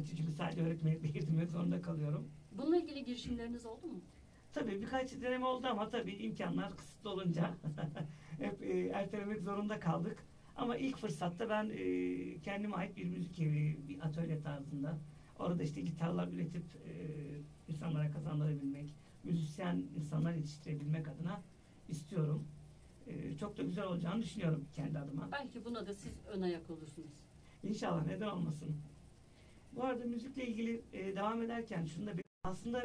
açı çünkü sadece öğretmenlikle eğitimmek zorunda kalıyorum. Bununla ilgili girişimleriniz oldu mu? Tabii birkaç deneme oldu ama tabii imkanlar kısıtlı olunca hep ertelemek zorunda kaldık. Ama ilk fırsatta ben kendime ait bir müzik evi, bir atölye tarzında orada işte gitarlar üretip insanlara kazandırabilmek, müzisyen insanlar yetiştirebilmek adına istiyorum. Çok da güzel olacağını düşünüyorum kendi adıma. Belki buna da siz ön ayak olursunuz. İnşallah, neden olmasın. Bu arada müzikle ilgili devam ederken şunu da aslında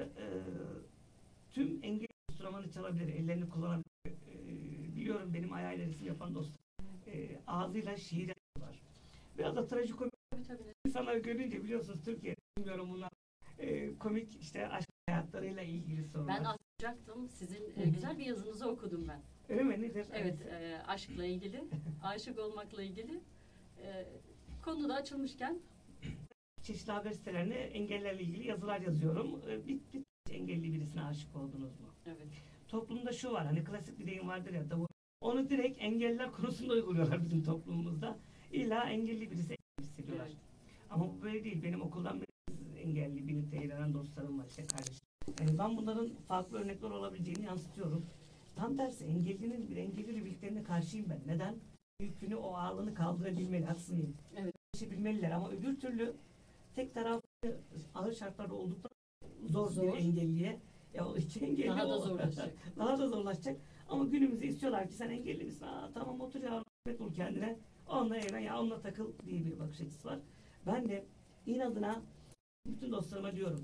tüm engelli enstrümanı çalabilir, ellerini kullanabilir. Biliyorum benim ayağıyla resim yapan dostum. Ağzıyla şiir yapıyorlar. Biraz da trajikomik Tabii. insanlar görünce biliyorsunuz Türkiye'de bilmiyorum bunlar komik işte aşk hayatlarıyla ilgili sorular. Ben anlatacaktım. Sizin güzel bir yazınızı okudum ben. Öyle mi? Nedir? Evet, aşkla ilgili, aşık olmakla ilgili. Konu da açılmışken. Çeşitli haber sitelerine engellerle ilgili yazılar yazıyorum. Bir engelli birisine aşık oldunuz mu? Evet. Toplumda şu var, hani klasik bir deyim vardır ya, onu direkt engelliler konusunda uyguluyorlar bizim toplumumuzda. İlla engelli birisi hissediyorlar. Evet. Ama bu böyle değil. Benim okuldan engelli, birlikte eğlenen dostlarım var, işte kardeşim. Yani ben bunların farklı örnekler olabileceğini yansıtıyorum. Tam tersi engellinin bir engelliyle birliklerine karşıyım ben. Neden? Yükünü, o ağırlığını kaldırabilmeli, haksız mıyım? Evet. Bilmeliler ama öbür türlü tek taraflı ağır şartlarda olduktan zor bir engelliye ya o iki engelli daha da zorlaşacak. Daha da zorlaşacak. Ama günümüzde istiyorlar ki sen engelli misin? Tamam otur ya, bul kendine. Onunla eğlen ya, onunla takıl diye bir bakış açısı var. Ben de inadına bütün dostlarıma diyorum.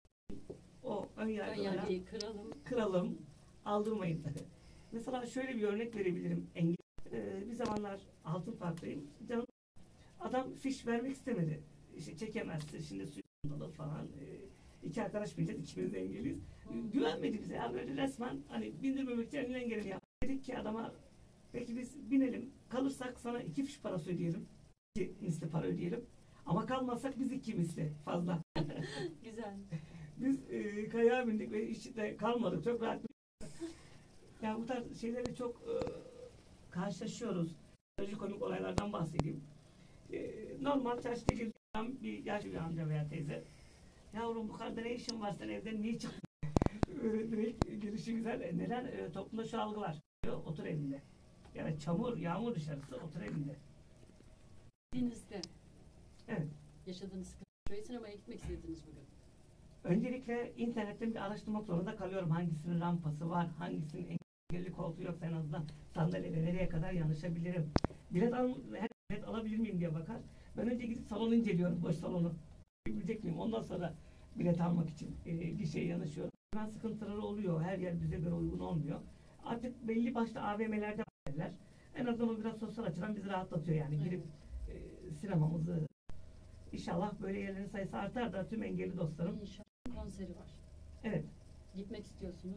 O ön yargıyı kıralım, aldırmayın. Mesela şöyle bir örnek verebilirim. Bir zamanlar Altın Park'tayım. Canım, adam fiş vermek istemedi. İşte çekemezsin şimdi suyun falan. İki arkadaş bineceğiz, ikimiz de engeliyiz. Güvenmedi bize ya, böyle resmen hani bindirmemek için elinden geleni yaptı. Dedik ki adama, peki biz binelim, kalırsak sana 2 fiş parası ödeyelim. 2 misli para ödeyelim. Ama kalmazsak biz 2 misli fazla. Güzel. Biz kayağa bindik ve hiç de kalmadık. Çok rahat. Yani bu tarz şeylerle çok karşılaşıyoruz. Komik olaylardan bahsedeyim. Normal çarşıda gezen bir yaşlı bir amca veya teyze. Yavrum bu kadar ne işin var, sen evden niye çıktın? Direkt gelişi güzel. Neden? Toplumda şu algı var. Otur evinde. Yani çamur, yağmur dışarısı, otur evinde. Denizde. Evet. Yaşadığınız sıkıntı, sinemaya gitmek istediniz bugün. Öncelikle internetten bir araştırmak zorunda kalıyorum. Hangisinin rampası var, hangisinin engelli koltuğu yoksa en azından sandalyeyle nereye kadar yanaşabilirim. Bilet alabilir miyim diye bakar. Ben önce gidip salonu inceliyorum, boş salonu. Bilecek miyim? Ondan sonra bilet almak için gişeye yanaşıyorum. Ben sıkıntıları oluyor. Her yer bize göre uygun olmuyor. Artık belli başlı AVM'lerde varlar. En azından o biraz sosyal açıdan bizi rahatlatıyor yani. Evet. Girip sinemamızı inşallah böyle yerlerin sayısı artar da tüm engelli dostlarım. İnşallah konseri var. Evet. Gitmek istiyorsunuz.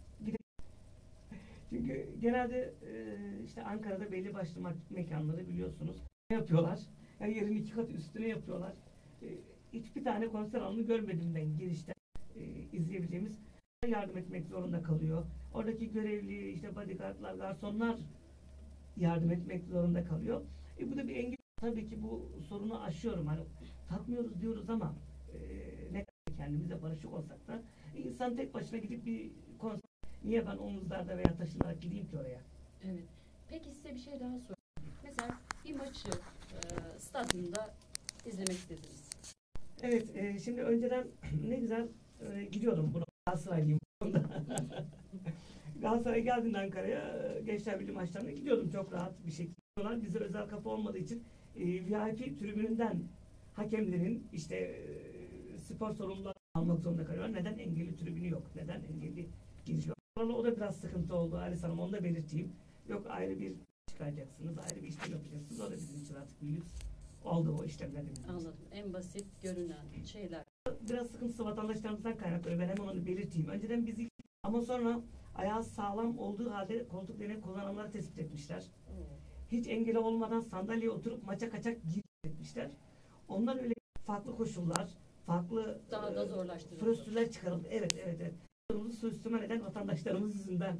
Çünkü genelde işte Ankara'da belli başlı mekanları biliyorsunuz. Ne yapıyorlar? Yani yerin 2 katı üstüne yapıyorlar. Hiçbir tane konser alanı görmedim ben girişten izleyebileceğimiz. Yardım etmek zorunda kalıyor. Oradaki görevli, işte bodyguardlar, garsonlar yardım etmek zorunda kalıyor. Bu da bir engel. Tabii ki bu sorunu aşıyorum. Hani takmıyoruz diyoruz ama ne kadar kendimize barışık olsak da insan tek başına gidip bir konser, niye ben omuzlarda veya taşınarak gideyim ki oraya? Evet. Peki size bir şey daha sorayım. Mesela bir maçı stadyumda izlemek istediniz. Evet, şimdi önceden ne güzel gidiyordum buna. Galatasaraylıyım. Galatasaray geldiğinde Ankara'ya Gençler Birliği maçlarına gidiyordum çok rahat bir şekilde. Bize özel kapı olmadığı için VIP tribününden hakemlerin işte spor sorumluları almak zorunda kalıyorlar. Neden engelli tribünü yok? Neden engelli giriş yok? O da biraz sıkıntı oldu Alice Hanım, onu da belirteyim. Yok ayrı bir çıkaracaksınız, ayrı bir işlem yapacaksınız. O da bizim için artık bir lüks oldu o işlemler. Anladım. En basit görünen şeyler. Biraz sıkıntısı vatandaşlarımızdan kaynaklı. Ben hemen onu belirteyim. Önceden bizi ama sonra ayağı sağlam olduğu halde koltuk deneyi kullananları tespit etmişler. Hiç engeli olmadan sandalyeye oturup maça kaçak etmişler. Onlar öyle farklı koşullar, farklı daha da zorlaştırıldı. Prosedürler çıkarıldı. Evet. Suistimal eden vatandaşlarımız yüzünden.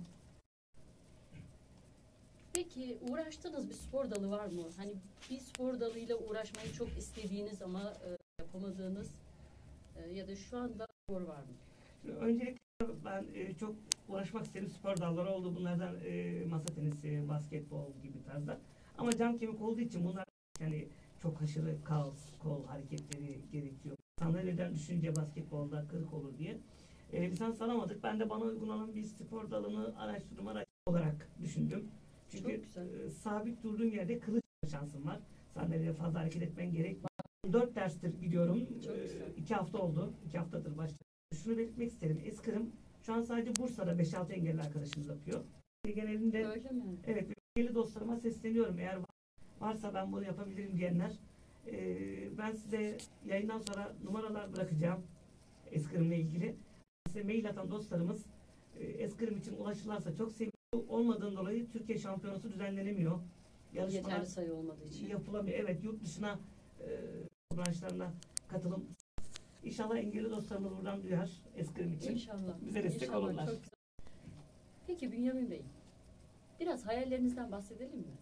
Peki uğraştığınız bir spor dalı var mı? Hani bir spor dalıyla uğraşmayı çok istediğiniz ama yapamadığınız ya da şu anda spor var mı? Şimdi öncelikle ben çok uğraşmak isterim. Spor dalları oldu. Bunlardan masa tenisi, basketbol gibi tarzda. Ama cam kemik olduğu için bunlar yani çok aşırı kaos, kol hareketleri gerekiyor. Sandalyeden düşünce basketbolda kırık olur diye. Lisans alamadık. Ben de bana uygun olan bir spor dalını araştırma araç olarak düşündüm. Çünkü Çok güzel. sabit durduğum yerde kılıç şansım var. Sandalyede fazla hareket etmen gerekmiyor. 4 derstir gidiyorum. Çok güzel. 2 hafta oldu. 2 haftadır başladım. Şunu belirtmek isterim. Eskrim şu an sadece Bursa'da 5-6 engelli arkadaşımız yapıyor. Genelinde Öyle mi? evet, engelli dostlarıma sesleniyorum. Eğer varsa ben bunu yapabilirim diyenler. Ben size yayından sonra numaralar bırakacağım eskrimle ilgili. Size mail atan dostlarımız eskrim için ulaşırlarsa çok sevinirim. Olmadığından dolayı Türkiye şampiyonası düzenlenemiyor. Yarışmalar Yeterli sayı olmadığı için. yapılamıyor. Evet, yurt dışına branşlarına katılım. İnşallah engelli dostlarımız buradan duyar eskrim için. İnşallah. Bize destek İnşallah, olurlar. çok güzel. Peki Bünyamin Bey, biraz hayallerinizden bahsedelim mi?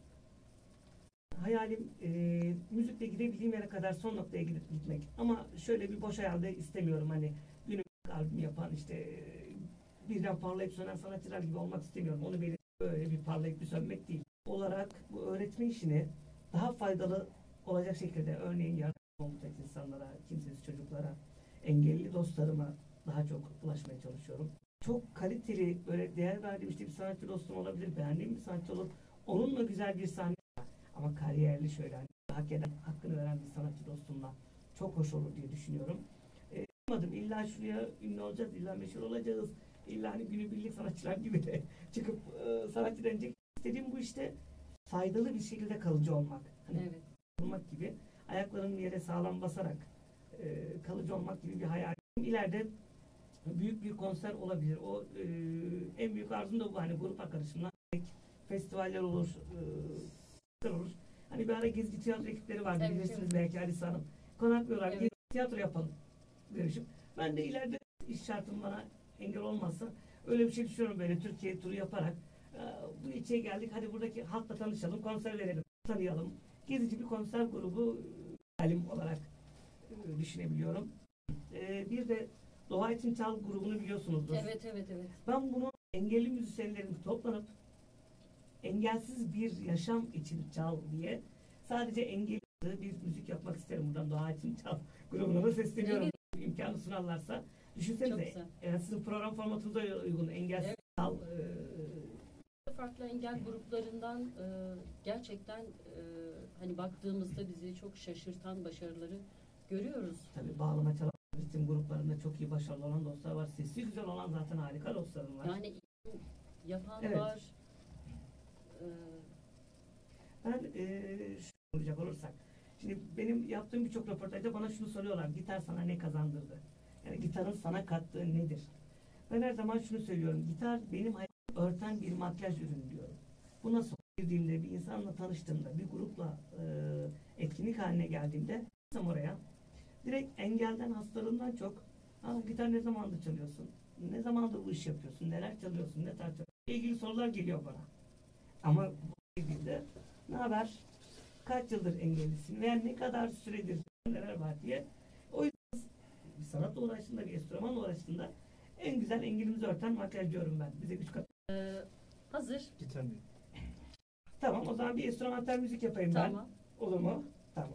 Hayalim müzikle gidebildiğim yere kadar son noktaya gidip gitmek. Ama şöyle bir boş hayalde istemiyorum. Hani günümüz albüm yapan birden parlayıp sönen sanatçılar gibi olmak istemiyorum. Onu böyle bir parlayıp bir sönmek değil. Olarak bu öğretme işini daha faydalı olacak şekilde, örneğin yardım olacak insanlara, kimsesiz çocuklara, engelli dostlarıma daha çok ulaşmaya çalışıyorum. Çok kaliteli, böyle değer verdiğim bir sanatçı dostum olabilir, beğendiğim bir sanatçı olur. Onunla güzel bir sahne, ama kariyerli şöyle hani hak eden, hakkını veren bir sanatçı dostumla çok hoş olur diye düşünüyorum. İlla şuraya ünlü olacağız, illa meşhur olacağız, illa hani günübirlik sanatçılar gibi de çıkıp sanatçı denecek. İstediğim bu işte faydalı bir şekilde kalıcı olmak. Hani Evet. olmak gibi, ayaklarının yere sağlam basarak kalıcı olmak gibi bir hayal. İleride büyük bir konser olabilir. O en büyük arzum da bu. Hani grup arkadaşımla festivaller olur, olur. Hani bir ara Gezici tiyatro ekipleri vardı, Evet, bilirsiniz evet. belki Alisa Hanım. Konaklıyorlar, Evet. Gezici tiyatro yapalım demişim. Ben de ileride iş şartım bana engel olmazsa öyle bir şey düşünüyorum, böyle Türkiye turu yaparak. Bu ilçeye geldik, hadi buradaki halkla tanışalım, konser verelim, tanıyalım. Gezici bir konser grubu halim olarak düşünebiliyorum. Bir de Doğa için Çal grubunu biliyorsunuzdur. Evet, evet, evet. Ben bunu engelli müzisyenlerin toplanıp engelsiz bir yaşam için çal diye sadece engelli bir müzik yapmak isterim. Buradan Doğa için Çal grubuna da sesleniyorum. İmkanı sunarlarsa. Çok Düşünsenize, güzel. sizin program formatınıza uygun engelsiz Evet. çal. Farklı engel gruplarından gerçekten hani baktığımızda bizi çok şaşırtan başarıları görüyoruz. Tabii bağlama çalan ritim gruplarında çok iyi başarılı olan dostlar var. Sesi güzel olan zaten harika dostlarım var. Yani yapan Evet. var. E, Ben şunu soracak olursak, şimdi benim yaptığım birçok röportajda bana şunu soruyorlar: gitar sana ne kazandırdı? Yani gitarın sana kattığı nedir? Ben her zaman şunu söylüyorum: gitar benim hayatımı örten bir makyaj ürünü diyorum. Bu nasıl? Girdiğimde, bir insanla tanıştığımda, bir grupla etkinlik haline geldiğimde oraya direkt engelden, hastalığından çok gitar ne zamandır çalıyorsun? Ne zamandır bu iş yapıyorsun? Neler çalıyorsun? Ne tarz çalıyorsun? İlgili sorular geliyor bana. Ama bu girdiğimde ne haber? Kaç yıldır engellisin? Veya ne kadar süredir neler var diye. O yüzden bir sanatla uğraştığında, bir enstrümanla uğraştığında en güzel engelimizi örten makyaj diyorum ben. Bize güç kat. hazır. Gitar mı? Tamam, o zaman bir enstrümantal müzik yapayım Tamam. ben. Olur mu? Tamam.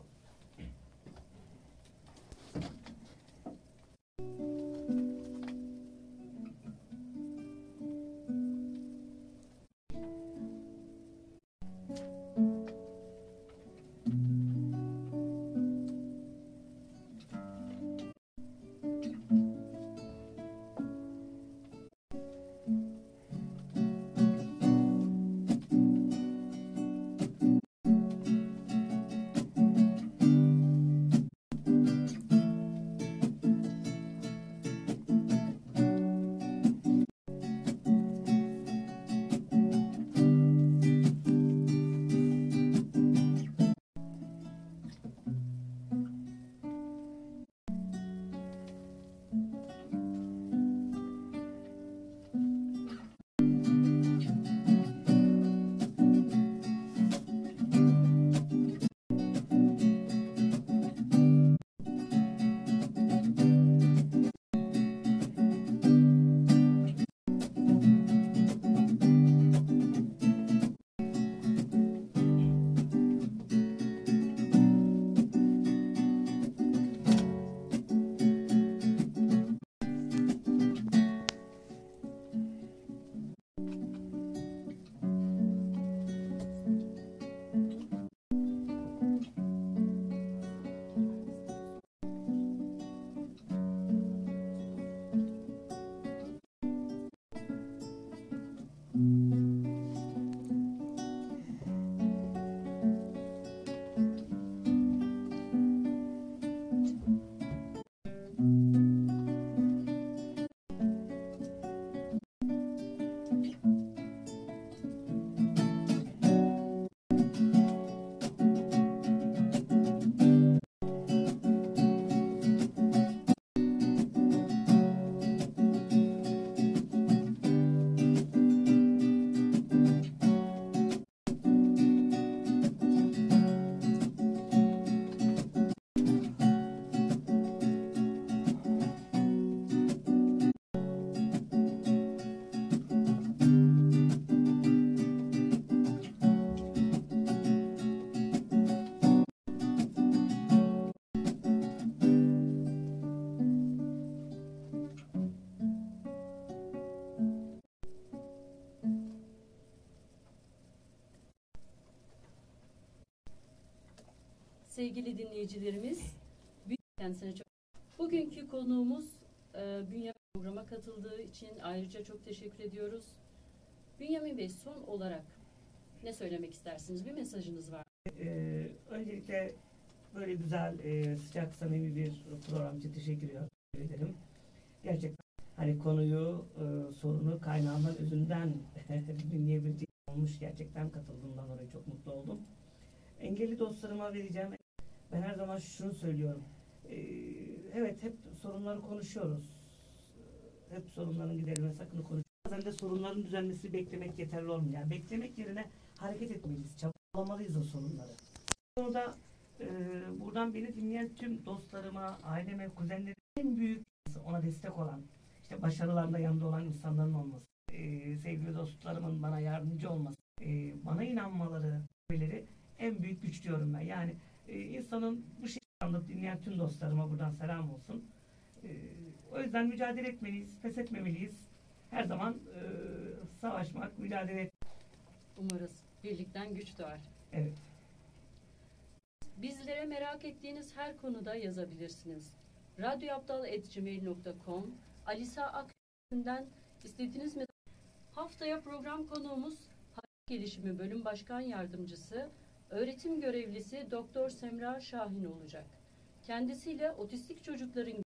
sevgili dinleyicilerimiz. Kendisine çok. Bugünkü konuğumuz Bünyamin programa katıldığı için ayrıca çok teşekkür ediyoruz. Bünyamin Bey, son olarak ne söylemek istersiniz? Bir mesajınız var. Öncelikle böyle güzel, sıcak, samimi bir program için teşekkür ederim. Gerçekten hani konuyu, sorunu kaynağından, özünden dinleyebildiğim olmuş. Gerçekten katıldığımdan dolayı çok mutlu oldum. Engelli dostlarıma vereceğim. Ben her zaman şunu söylüyorum. Evet, hep sorunları konuşuyoruz. Hep sorunların giderilmesi hakkında konuşuyoruz. Bazen de sorunların düzelmesi beklemek yeterli olmuyor. Yani beklemek yerine hareket etmeliyiz. Çabalamalıyız o sorunları. Bu konuda buradan beni dinleyen tüm dostlarıma, aileme, kuzenlerime en büyük ona destek olan, işte başarılarında yanında olan insanların olması, sevgili dostlarımın bana yardımcı olması, bana inanmaları, en büyük güç diyorum ben. Yani insanın bu şekilde anlatıp dinleyen tüm dostlarıma buradan selam olsun. O yüzden mücadele etmeliyiz, pes etmemeliyiz. Her zaman savaşmak, mücadele etmek. Umarız birlikten güç doğar. Evet. Bizlere merak ettiğiniz her konuda yazabilirsiniz. radyoaptal@gmail.com, Alisa Akgül'den istediğiniz haftaya program konuğumuz Hayat Gelişimi Bölüm Başkan Yardımcısı, öğretim görevlisi Doktor Semra Şahin olacak. Kendisiyle otistik çocukların